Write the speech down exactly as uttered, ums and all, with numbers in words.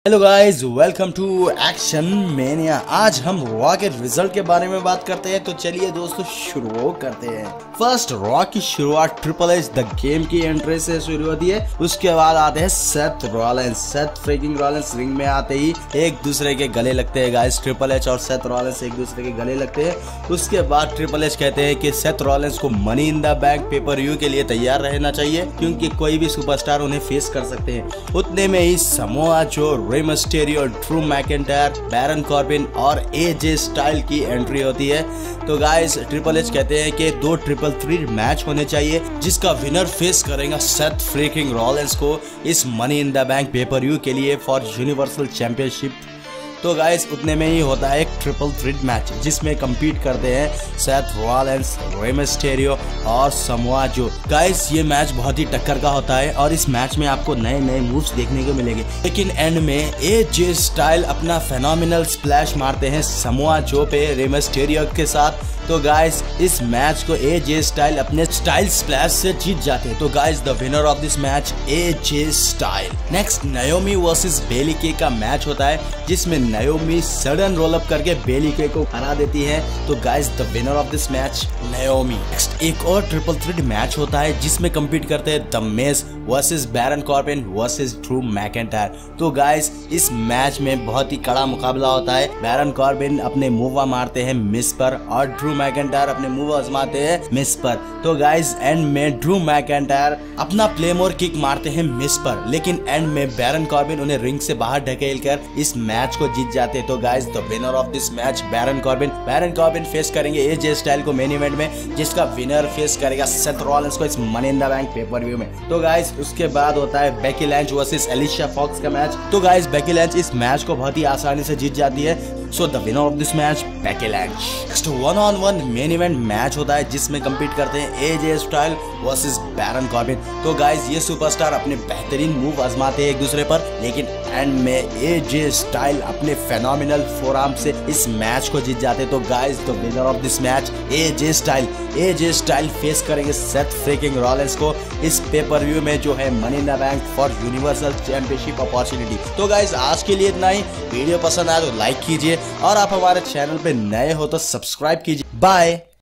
Hello guys, welcome to Action Mania. आज हम raw के रिजल्ट के बारे में बात करते हैं, तो चलिए दोस्तों शुरू करते हैं। फर्स्ट, रॉ की शुरुआत ट्रिपल एच द गेम की एंट्री से शुरू होती है। उसके बाद आते हैं Seth Rollins. Seth freaking Rollins ring में आते ही एक दूसरे के गले लगते हैं गाइस। ट्रिपल एच और सेथ रॉलिंस एक दूसरे के गले लगते हैं। उसके बाद ट्रिपल एच कहते हैं कि सेथ रॉलिंस को Money in the Bank pay per view के लिए तैयार रहना चाहिए, क्योंकि कोई भी सुपरस्टार उन्हें फेस कर सकते हैं। उतने में ही Samoa Joe, Rey Mysterio, Drew McIntyre, Baron Corbin और एजे स्टाइल की एंट्री होती है। तो गाइस ट्रिपल एच कहते हैं कि दो ट्रिपल थ्री मैच होने चाहिए, जिसका विनर फेस करेगा सेथ फ्रीकिंग रॉलिंस को इस Money in the Bank pay per view के लिए फॉर यूनिवर्सल चैंपियनशिप। तो गाइस उतने में ही होता है एक ट्रिपल थ्रेट मैच, जिसमें कम्पीट करते हैं सेथ रॉलिंस, रे मिस्टेरियो और समोआ जो। गाइस ये मैच बहुत ही टक्कर का होता है और इस मैच में आपको नए नए मूव्स देखने को मिलेंगे। लेकिन एंड में एजे स्टाइल अपना फेनोमिनल स्प्लैश मारते हैं समोआ जो पे रे मिस्टेरियो के साथ। तो गाइस इस मैच को एजे स्टाइल अपने स्टाइल स्प्लैश से जीत जाते हैं। तो guys the winner of this match AJ Styles. Next, Naomi versus Bayley के का मैच होता है, जिसमें नाओमी सडन रोल अप करके बेली के को हरा देती है। तो guys the winner of this match Naomi. Next, एक और ट्रिपल थ्रेट मैच होता है, जिसमें कम्पीट करते हैं the Miz versus Baron Corbin versus Drew McIntyre. तो गाइस इस मैच में बहुत ही कड़ा मुकाबला होता है। बैरन कॉर्बिन अपने मूव मारते हैं मिस पर और ड्रू मैकिंटायर अपने मूव आजमाते हैं मिस पर। तो गाइस एंड में ड्रू मैकिंटायर अपना प्लेमोर किक मारते हैं मिस पर, लेकिन एंड में बैरन कॉर्बिन उन्हें रिंग से बाहर ढकेल कर इस मैच को जीत जाते हैं। तो guys the winner of this match Baron Corbin. Baron Corbin face करेंगे एजे स्टाइल को मेन इवेंट में, जिसका विनर फेस करेगा सेथ रॉलिंस को इस Money in the Bank pay per view में। तो गाइस उसके बाद होता है Becky Lynch versus Alicia Fox का मैच। तो गाइस बेकी लैंच इस मैच को बहुत ही आसानी से जीत जाती है। So the winner of this match Becky Lynch. Next one on one main event match होता है, जिसमें कम्पीट करते हैं AJ Styles versus Baron Corbin. तो गाइस ये सुपरस्टार अपने बेहतरीन मूव आजमाते हैं एक दूसरे पर, लेकिन एंड में एजे स्टाइल अपने फेनोमिनल फोरआर्म से इस मैच को जीत जाते हैं। तो guys the winner of this match AJ Styles. AJ Styles face करेंगे सेथ फ्रीकिंग रॉलिंस को इस पेपर व्यू में, जो है Money in the Bank for Universal Championship opportunity. तो गाइस आज के लिए इतना ही। वीडियो पसंद आया तो लाइक कीजिए और आप हमारे चैनल पे नए हो तो सब्सक्राइब कीजिए। बाय।